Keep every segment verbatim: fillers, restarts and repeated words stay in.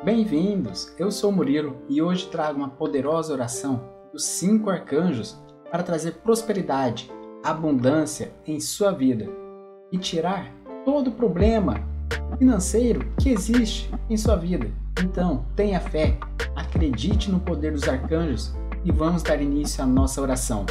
Bem-vindos! Eu sou o Murilo e hoje trago uma poderosa oração dos cinco arcanjos para trazer prosperidade, abundância em sua vida e tirar todo o problema financeiro que existe em sua vida. Então, tenha fé, acredite no poder dos arcanjos e vamos dar início à nossa oração.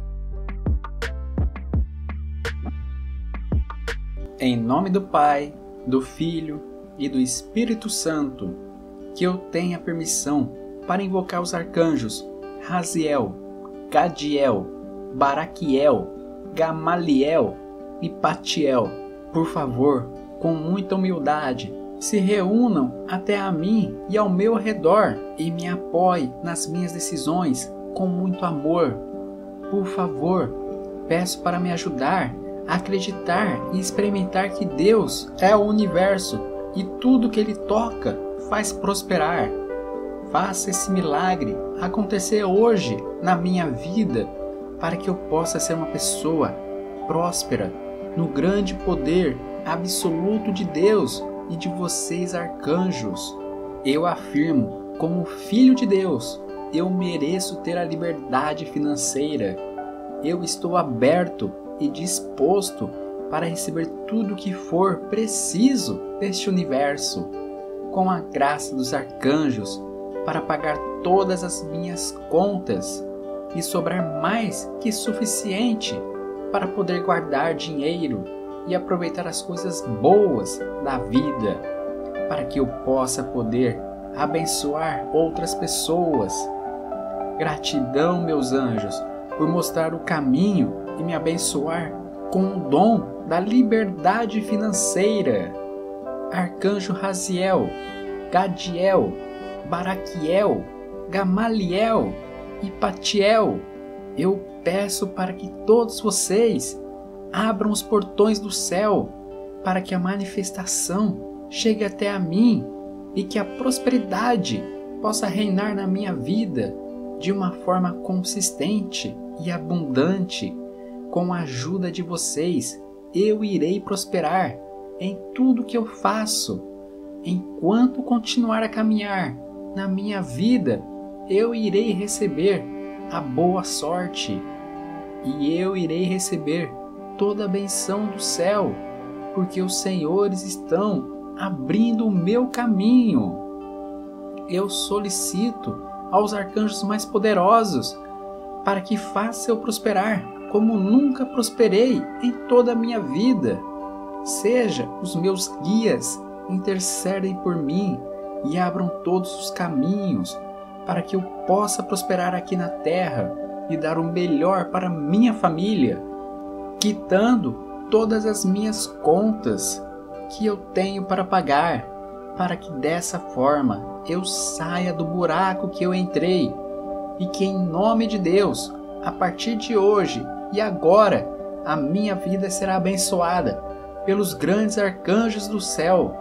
Em nome do Pai, do Filho e do Espírito Santo, que eu tenha permissão para invocar os arcanjos Raziel, Gadiel, Baraquiel, Gamaliel e Patiel. Por favor, com muita humildade, se reúnam até a mim e ao meu redor e me apoie nas minhas decisões com muito amor. Por favor, peço para me ajudar a acreditar e experimentar que Deus é o universo e tudo que Ele toca faz prosperar. Faça esse milagre acontecer hoje na minha vida para que eu possa ser uma pessoa próspera no grande poder absoluto de Deus e de vocês, arcanjos. Eu afirmo, como filho de Deus, eu mereço ter a liberdade financeira. Eu estou aberto e disposto para receber tudo o que for preciso deste universo, com a graça dos arcanjos, para pagar todas as minhas contas e sobrar mais que suficiente para poder guardar dinheiro e aproveitar as coisas boas da vida, para que eu possa poder abençoar outras pessoas. Gratidão, meus anjos, por mostrar o caminho e me abençoar com o dom da liberdade financeira. Arcanjo Raziel, Gadiel, Baraquiel, Gamaliel e Patiel, eu peço para que todos vocês abram os portões do céu para que a manifestação chegue até a mim e que a prosperidade possa reinar na minha vida de uma forma consistente e abundante. Com a ajuda de vocês, eu irei prosperar em tudo que eu faço. Enquanto continuar a caminhar na minha vida, eu irei receber a boa sorte e eu irei receber toda a benção do céu, porque os senhores estão abrindo o meu caminho. Eu solicito aos arcanjos mais poderosos para que façam eu prosperar como nunca prosperei em toda a minha vida. Seja os meus guias, intercedem por mim e abram todos os caminhos para que eu possa prosperar aqui na terra e dar o melhor para minha família, quitando todas as minhas contas que eu tenho para pagar, para que dessa forma eu saia do buraco que eu entrei e que, em nome de Deus, a partir de hoje e agora, a minha vida será abençoada pelos grandes arcanjos do céu.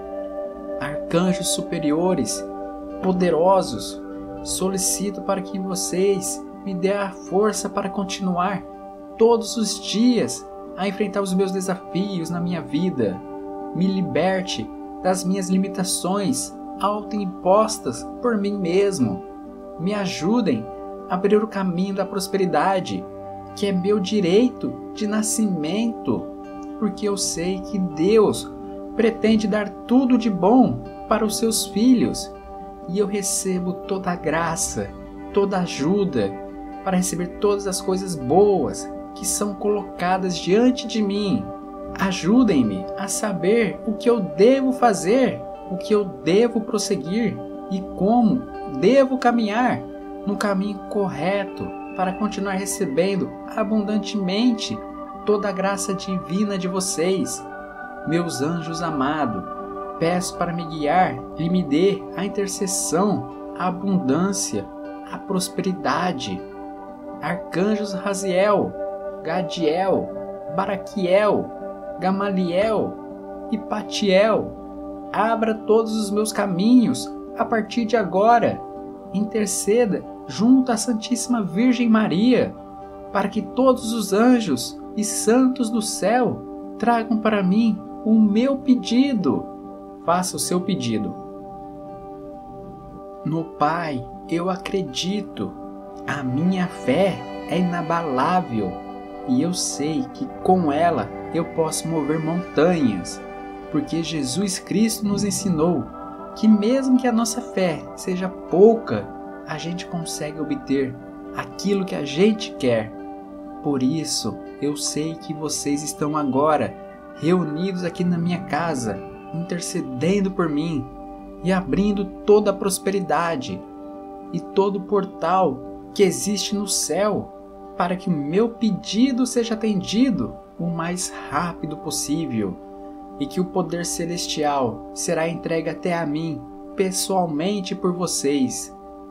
Arcanjos superiores, poderosos, solicito para que vocês me dêem a força para continuar todos os dias a enfrentar os meus desafios na minha vida. Me liberte das minhas limitações autoimpostas por mim mesmo. Me ajudem a abrir o caminho da prosperidade, que é meu direito de nascimento, porque eu sei que Deus pretende dar tudo de bom para os seus filhos, e eu recebo toda a graça, toda a ajuda para receber todas as coisas boas que são colocadas diante de mim. Ajudem-me a saber o que eu devo fazer, o que eu devo prosseguir e como devo caminhar no caminho correto para continuar recebendo abundantemente toda a graça divina de vocês. Meus anjos amados, peço para me guiar e me dê a intercessão, a abundância, a prosperidade. Arcanjos Raziel, Gadiel, Baraquiel, Gamaliel e Patiel, abra todos os meus caminhos a partir de agora. Interceda junto à Santíssima Virgem Maria, para que todos os anjos e santos do céu tragam para mim o meu pedido. Faça o seu pedido. No Pai eu acredito. A minha fé é inabalável e eu sei que com ela eu posso mover montanhas, porque Jesus Cristo nos ensinou que mesmo que a nossa fé seja pouca, a gente consegue obter aquilo que a gente quer. Por isso, eu sei que vocês estão agora reunidos aqui na minha casa, intercedendo por mim e abrindo toda a prosperidade e todo o portal que existe no céu para que o meu pedido seja atendido o mais rápido possível e que o poder celestial será entregue até a mim pessoalmente por vocês.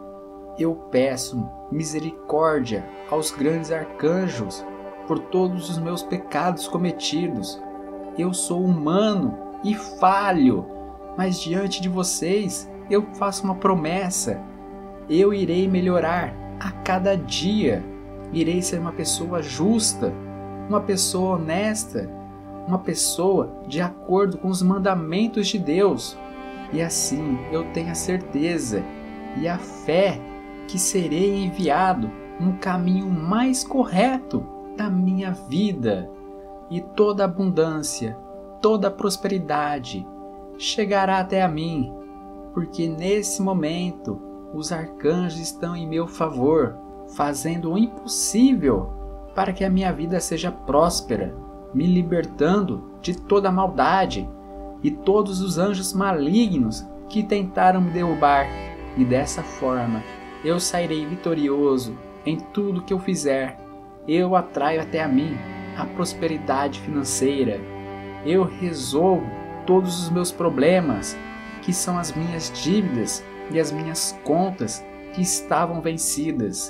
Eu peço misericórdia aos grandes arcanjos por todos os meus pecados cometidos. Eu sou humano e falho, mas diante de vocês eu faço uma promessa. Eu irei melhorar a cada dia. Irei ser uma pessoa justa, uma pessoa honesta, uma pessoa de acordo com os mandamentos de Deus. E assim eu tenho a certeza e a fé que serei enviado no caminho mais correto da minha vida. E toda abundância, toda prosperidade chegará até a mim, porque nesse momento os arcanjos estão em meu favor, fazendo o impossível para que a minha vida seja próspera, me libertando de toda a maldade e todos os anjos malignos que tentaram me derrubar. E dessa forma eu sairei vitorioso em tudo que eu fizer. Eu atraio até a mim a prosperidade financeira. Eu resolvo todos os meus problemas, que são as minhas dívidas e as minhas contas que estavam vencidas.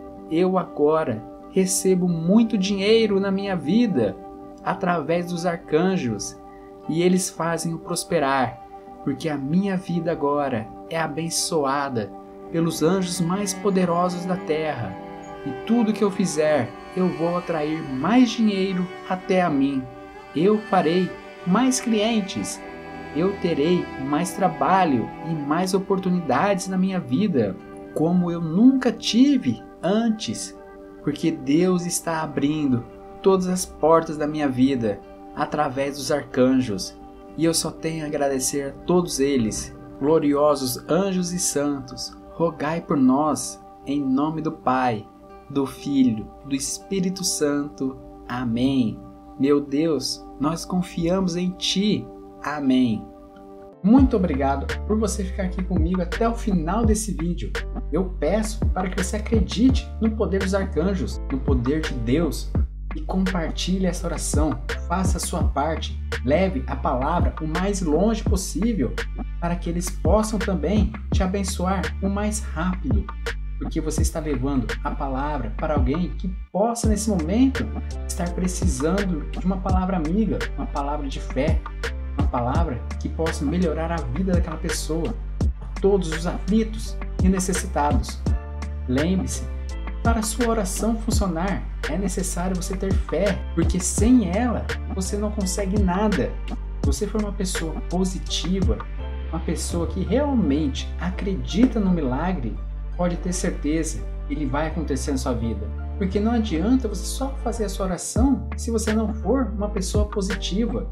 Eu agora recebo muito dinheiro na minha vida através dos arcanjos e eles fazem-o prosperar, porque a minha vida agora é abençoada pelos anjos mais poderosos da terra. E tudo que eu fizer, eu vou atrair mais dinheiro até a mim. Eu farei mais clientes. Eu terei mais trabalho e mais oportunidades na minha vida, como eu nunca tive antes, porque Deus está abrindo todas as portas da minha vida através dos arcanjos. E eu só tenho a agradecer a todos eles. Gloriosos anjos e santos, rogai por nós, em nome do Pai, do Filho, do Espírito Santo. Amém. Meu Deus, nós confiamos em Ti. Amém. Muito obrigado por você ficar aqui comigo até o final desse vídeo. Eu peço para que você acredite no poder dos arcanjos, no poder de Deus, e compartilhe essa oração. Faça a sua parte. Leve a palavra o mais longe possível para que eles possam também te abençoar o mais rápido. Porque você está levando a palavra para alguém que possa nesse momento estar precisando de uma palavra amiga, uma palavra de fé, uma palavra que possa melhorar a vida daquela pessoa, todos os aflitos e necessitados. Lembre-se, para a sua oração funcionar, é necessário você ter fé, porque sem ela você não consegue nada. Se você for uma pessoa positiva, uma pessoa que realmente acredita no milagre, pode ter certeza, ele vai acontecer na sua vida. Porque não adianta você só fazer a sua oração se você não for uma pessoa positiva,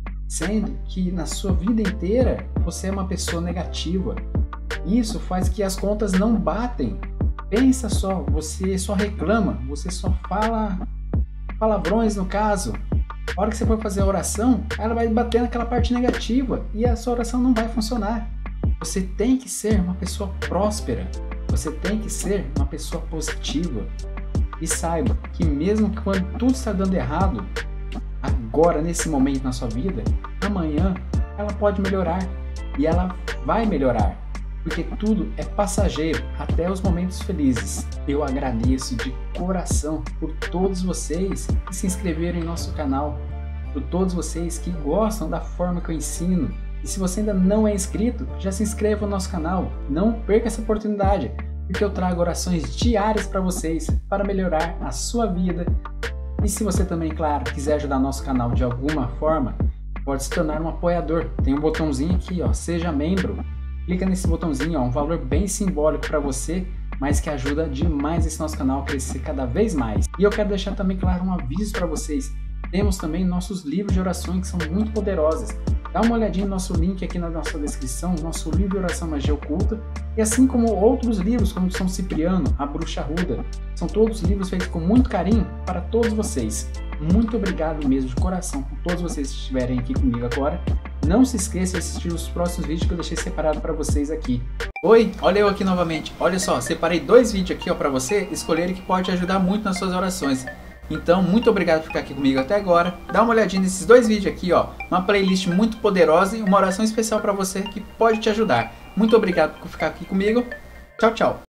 sendo que na sua vida inteira você é uma pessoa negativa. Isso faz que as contas não batem. Pensa só, você só reclama, você só fala palavrões no caso. A hora que você for fazer a oração, ela vai bater naquela parte negativa e a sua oração não vai funcionar. Você tem que ser uma pessoa próspera. Você tem que ser uma pessoa positiva. E saiba que mesmo quando tudo está dando errado, agora nesse momento na sua vida, amanhã ela pode melhorar. E ela vai melhorar. Porque tudo é passageiro, até os momentos felizes. Eu agradeço de coração por todos vocês que se inscreveram em nosso canal, por todos vocês que gostam da forma que eu ensino. E se você ainda não é inscrito, já se inscreva no nosso canal. Não perca essa oportunidade, porque eu trago orações diárias para vocês, para melhorar a sua vida. E se você também, claro, quiser ajudar nosso canal de alguma forma, pode se tornar um apoiador. Tem um botãozinho aqui, ó, seja membro. clica nesse botãozinho, ó, um valor bem simbólico para você, mas que ajuda demais esse nosso canal a crescer cada vez mais. E eu quero deixar também claro um aviso para vocês. Temos também nossos livros de orações que são muito poderosos. Dá uma olhadinha no nosso link aqui na nossa descrição, nosso livro de oração Magia Oculta, e assim como outros livros como São Cipriano, A Bruxa Ruda. São todos livros feitos com muito carinho para todos vocês. Muito obrigado mesmo de coração por todos vocês que estiverem aqui comigo agora. Não se esqueça de assistir os próximos vídeos que eu deixei separado para vocês aqui. Oi, olha eu aqui novamente. Olha só, separei dois vídeos aqui para você escolher que pode ajudar muito nas suas orações. Então, muito obrigado por ficar aqui comigo até agora. Dá uma olhadinha nesses dois vídeos aqui, ó. Uma playlist muito poderosa e uma oração especial para você que pode te ajudar. Muito obrigado por ficar aqui comigo. Tchau, tchau.